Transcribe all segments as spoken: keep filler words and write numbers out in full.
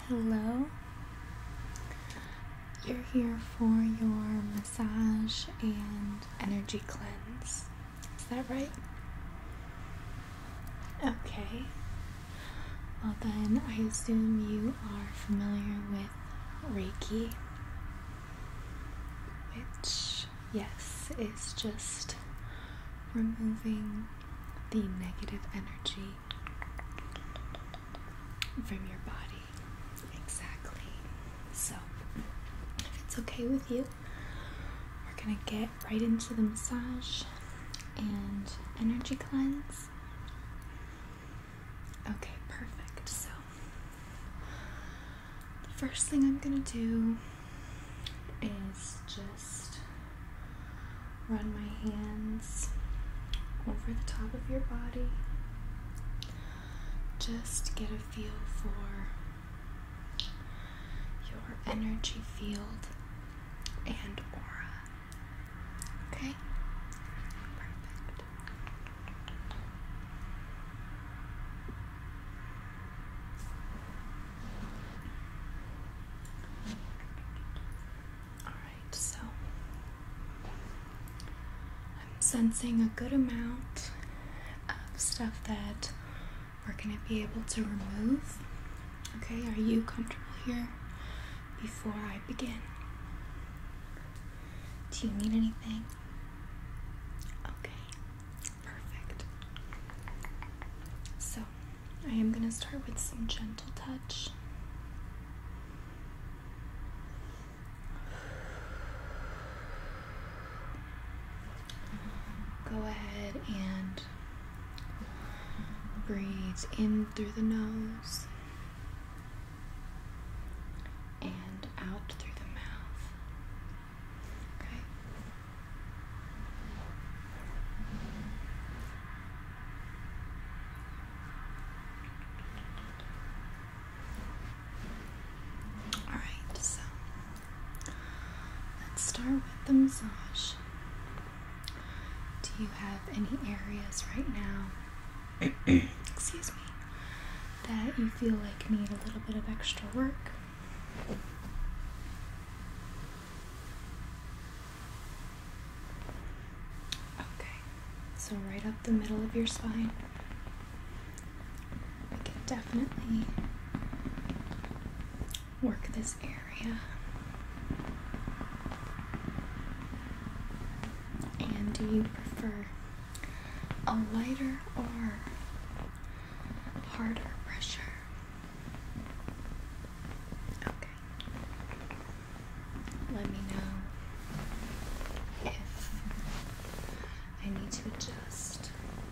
Hello. You're here for your massage and energy cleanse. Is that right? Okay. Well then, I assume you are familiar with Reiki, which, yes, is just removing the negative energy from your body. Exactly. So, if it's okay with you, we're gonna get right into the massage and energy cleanse. Okay, perfect. So, the first thing I'm gonna do is just run my hands over the top of your body. Just get a feel for your energy field and aura. Okay? Perfect. Alright, so I'm sensing a good amount of stuff that we're going to be able to remove. Okay, are you comfortable here before I begin? Do you need anything? Okay, perfect. So, I am going to start with some gentle touch. Go ahead and breathe in through the nose and out through the mouth. Okay? Alright, so let's start with the massage. Do you have any areas right now excuse me, that you feel like need a little bit of extra work? Okay, so right up the middle of your spine. We can definitely work this area. And do you prefer a lighter or harder pressure? Okay. Let me know if I need to adjust.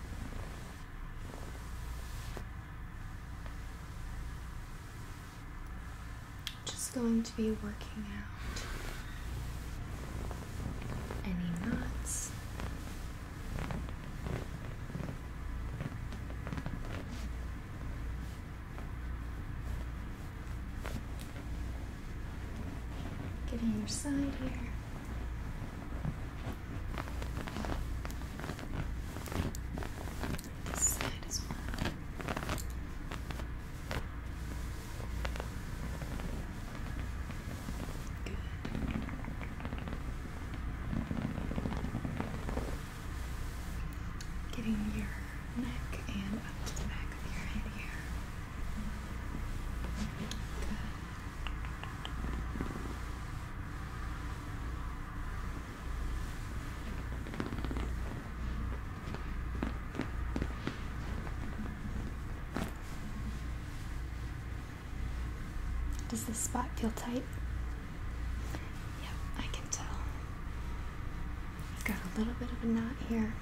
Just going to be working out any knots. Getting your side here. This side as well. Good. Getting your neck and up to the back of your head here. Does this spot feel tight? Yep, I can tell. I've got a little bit of a knot here.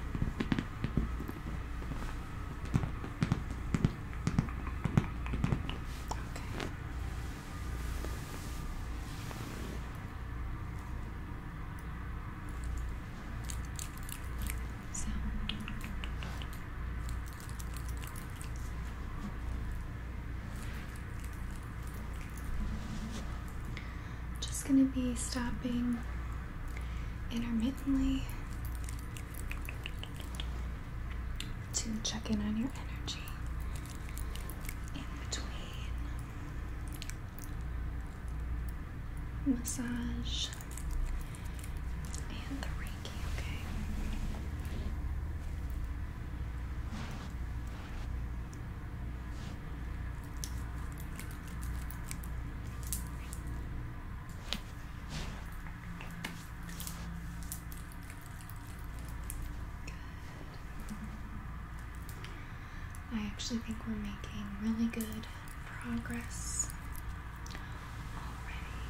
Okay. So, just going to be stopping intermittently to check in on your energy in between massage and the Reiki, okay? I actually think we're making really good progress already.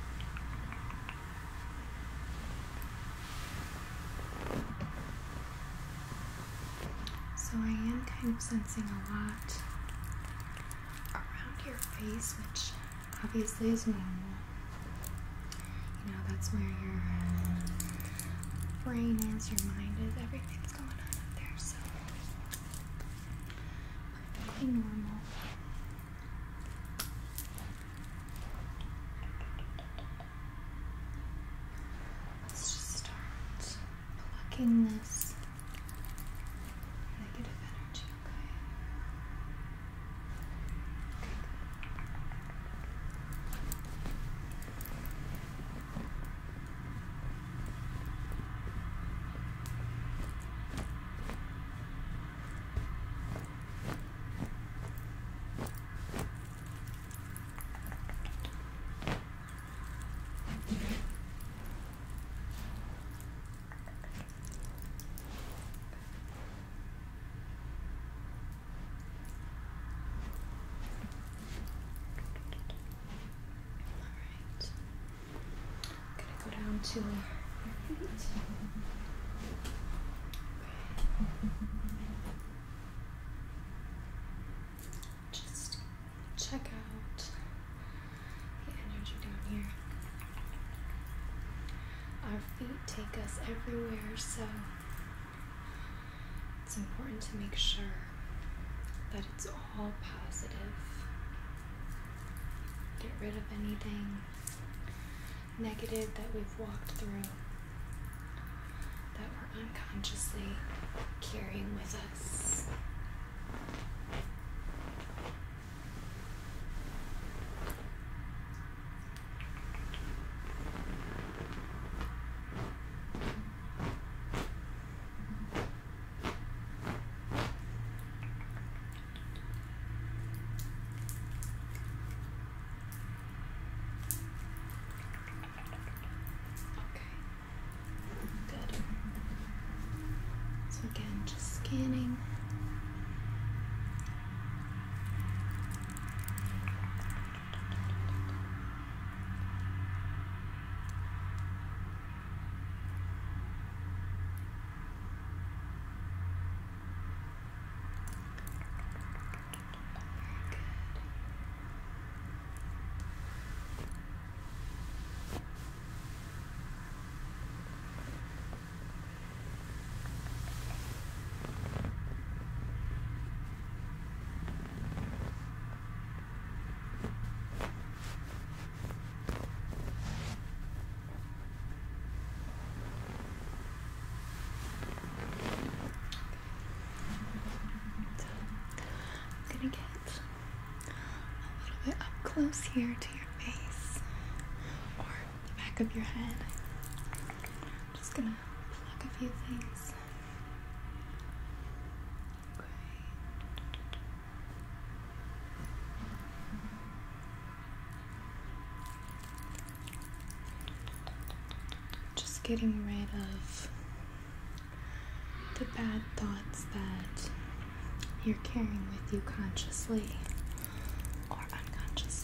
So I am kind of sensing a lot around your face, which obviously is normal. You know, that's where your brain is, your mind is, everything's going on up there, so perfectly normal. Let's just start plucking this negative energy, okay? To your feet. Just check out the energy down here. Our feet take us everywhere, so it's important to make sure that it's all positive. Get rid of anything negative that we've walked through that we're unconsciously carrying with us. Again, just scanning. I'm gonna get a little bit up close here to your face or the back of your head. Just gonna pluck a few things. Okay. Just getting rid of the bad thoughts that you're carrying with you consciously or unconsciously.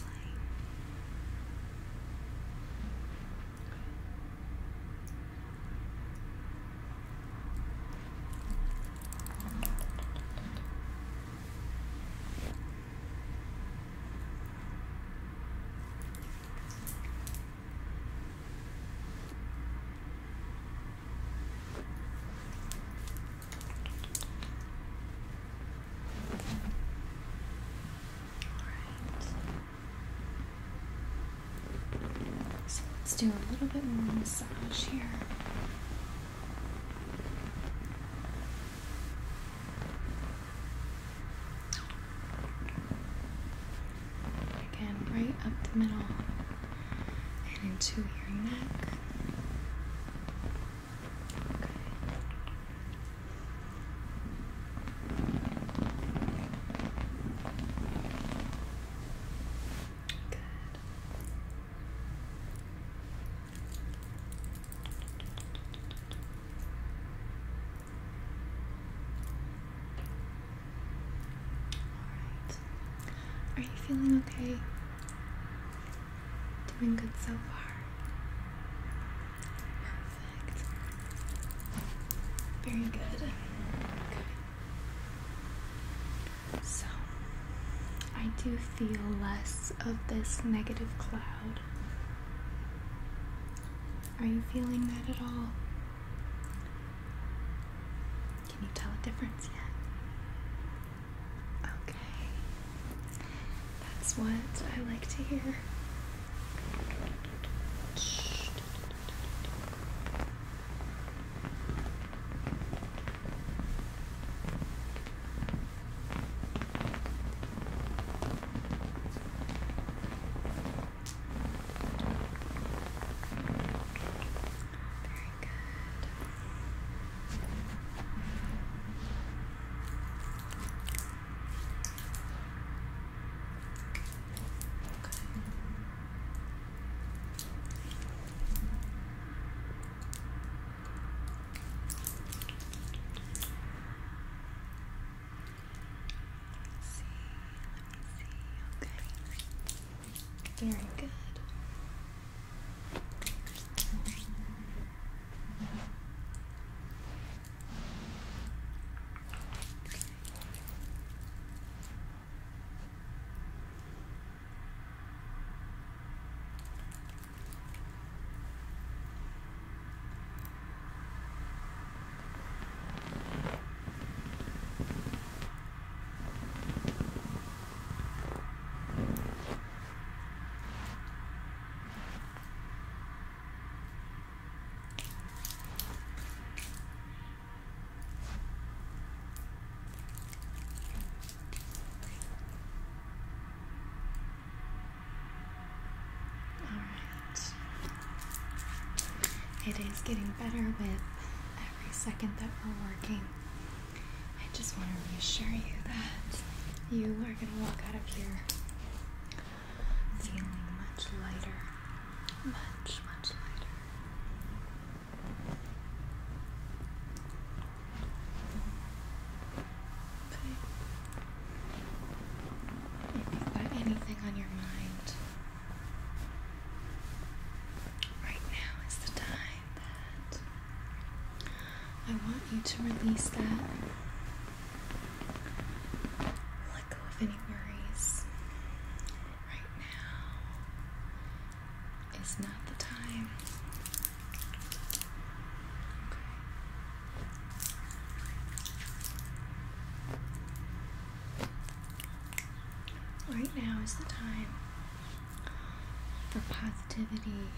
Let's do a little bit more massage here. Again, right up the middle and into your neck. Okay. Good. Alright. Are you feeling okay? Doing good so far. Perfect. Very good. Okay. So, I do feel less of this negative cloud. Are you feeling that at all? Can you tell a difference yet? Okay. That's what I like to hear. Very good. It is getting better with every second that we're working. I just want to reassure you that you are going to walk out of here feeling much lighter. Much, much lighter. Okay. If you've got anything on your mind, right now is the time that I want you to release that. Let go of any worries. Right now is not the time. Okay. Right now is the time for positivity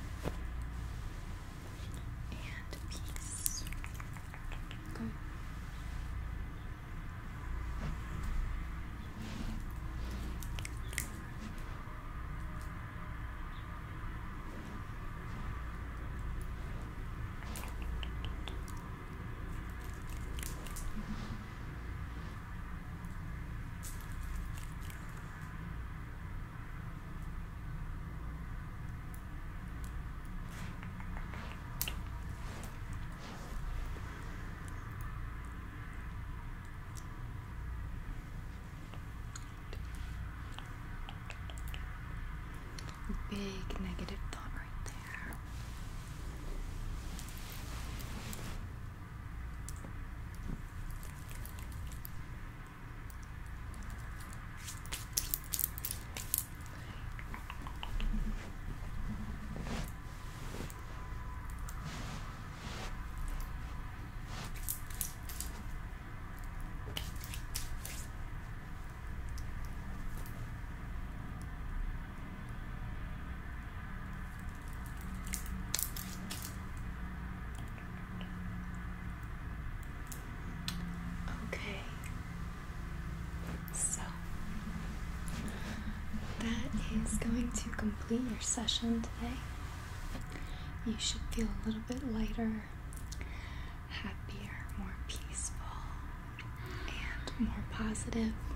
and peace. Good. Big negative thought right there. Okay, so that is going to complete your session today. you should feel a little bit lighter, happier, more peaceful, and more positive.